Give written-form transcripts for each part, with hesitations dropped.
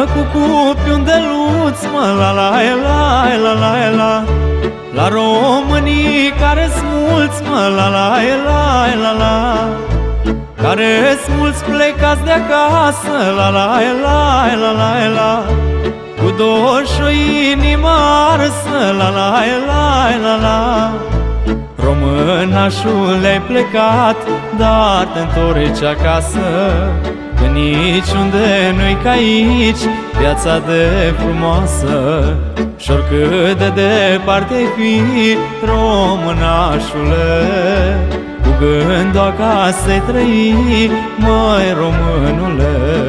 cu cupi un deluț, mă, la la la la la la. La românii care-s mulți, mă, la la la la la. Care-s mulți plecați de acasă, la la la la la la. Cu dor și o inimă arsă, la la la la la. Românașule, ai plecat, dar te întorci acasă, că niciunde nu-i ca aici viața de frumoasă. Și oricât de departe ai fi, românașule, cu gândul acasă-i trăi, măi, românule.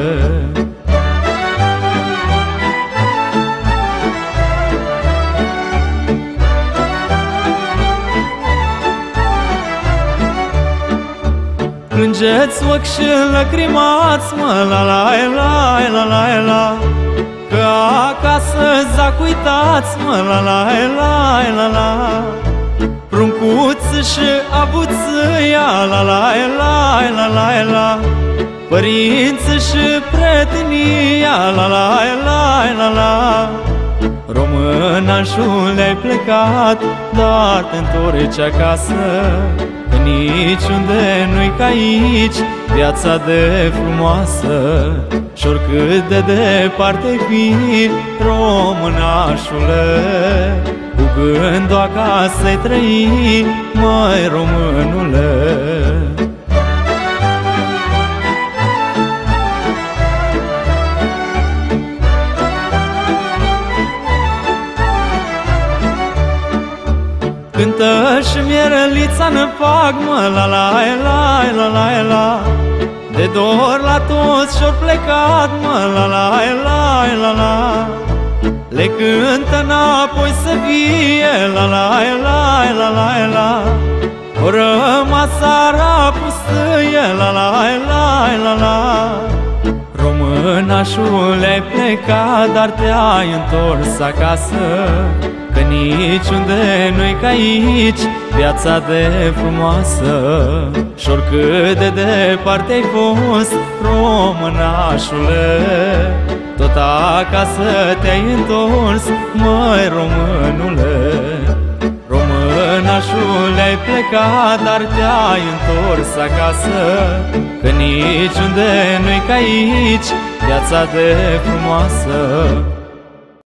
Plângeți ochi și lăcrimați, mă, la la la la la la. Că acasă zac uitați, mă, la la la la la. Pruncuță și avuțâia, la la la la la la. Părință și prietenia, la la la la la. Românașule, ai plecat, dar te întorci acasă, că niciunde nu-i ca aici viața de frumoasă. Și oricât de departe ai fi, românașule, cu gândul acasă-i trăi, măi, românule. Cântă și mierelița-n fag, mă, la la la la la la. De dor la toți și-or plecat, mă, la la la la la. Le cântă înapoi să vie, la la la la la la. O rămas țara pustâie, la la la la la. Românașule, ai plecat, dar te-ai întors acasă, că niciunde nu-i ca aici viața de frumoasă. Și oricât de departe ai fost, românașule, tot acasă te-ai întors, măi, românule. Românașule, ai plecat, dar te-ai întors acasă, că niciunde nu-i ca aici viața de frumoasă.